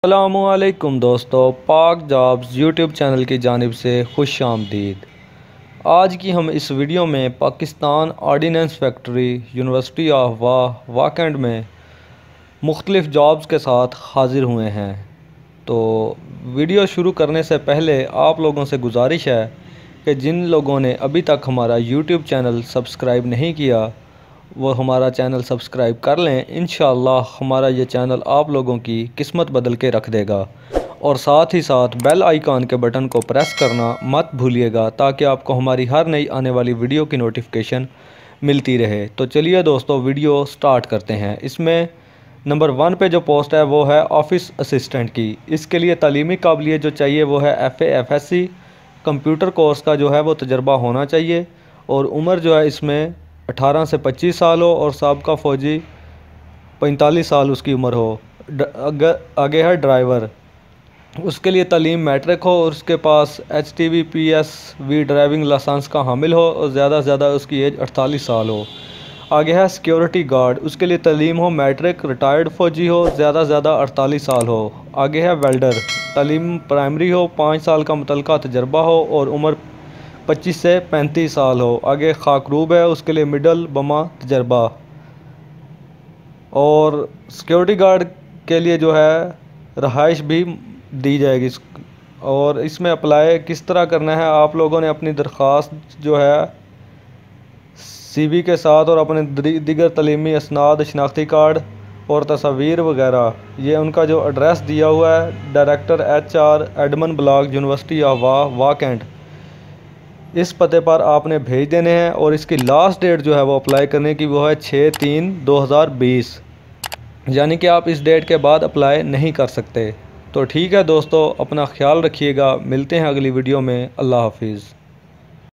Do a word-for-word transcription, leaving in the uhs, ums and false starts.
अस्सलामुअलैकुम दोस्तों, पाक जॉब्स यूट्यूब चैनल की जानिब से खुश आमदीद। आज की हम इस वीडियो में Pakistan ordnance factory university of Wah Cantt में मुख्तलिफ़ जॉब्स के साथ हाज़िर हुए हैं। तो वीडियो शुरू करने से पहले आप लोगों से गुजारिश है कि जिन लोगों ने अभी तक हमारा यूट्यूब चैनल सब्सक्राइब नहीं किया वो हमारा चैनल सब्सक्राइब कर लें। इंशाअल्लाह हमारा ये चैनल आप लोगों की किस्मत बदल के रख देगा। और साथ ही साथ बेल आइकॉन के बटन को प्रेस करना मत भूलिएगा ताकि आपको हमारी हर नई आने वाली वीडियो की नोटिफिकेशन मिलती रहे। तो चलिए दोस्तों वीडियो स्टार्ट करते हैं। इसमें नंबर वन पे जो पोस्ट है वो है ऑफिस असिस्टेंट की। इसके लिए तालीमी काबिलियत जो चाहिए वो है F A F S C computer course का जो है वो तजर्बा होना चाहिए। और उम्र जो है इसमें अठारह से पच्चीस साल हो और साबका फ़ौजी पैंतालीस साल उसकी उम्र हो। आगे है ड्राइवर, उसके लिए तालीम मैट्रिक हो और उसके पास H T V P S V driving licence का हामिल हो और ज़्यादा से ज़्यादा उसकी एज अड़तालीस साल हो। आगे है सिक्योरिटी गार्ड, उसके लिए तालीम हो मैट्रिक, रिटायर्ड फ़ौजी हो, ज़्यादा से ज़्यादा अड़तालीस साल हो। आगे है वेल्डर, तालीम प्राइमरी हो, पाँच साल का मुतलका तजर्बा हो और उम्र पच्चीस से पैंतीस साल हो। आगे खाकरूब है, उसके लिए मिडल बमा तजर्बा। और सिक्योरिटी गार्ड के लिए जो है रहाइश भी दी जाएगी। और इसमें अप्लाई किस तरह करना है, आप लोगों ने अपनी दरख्वास्त जो है सीवी के साथ और अपने दीगर तलीमी असनाद, शनाख्ती कार्ड और तस्वीर वगैरह, ये उनका जो एड्रेस दिया हुआ है director H R admin block university of Wah Cantt, इस पते पर आपने भेज देने हैं। और इसकी लास्ट डेट जो है वो अप्लाई करने की वो है छः तीन दो हज़ार बीस, यानी कि आप इस डेट के बाद अप्लाई नहीं कर सकते। तो ठीक है दोस्तों, अपना ख्याल रखिएगा, मिलते हैं अगली वीडियो में। अल्लाह हाफिज़।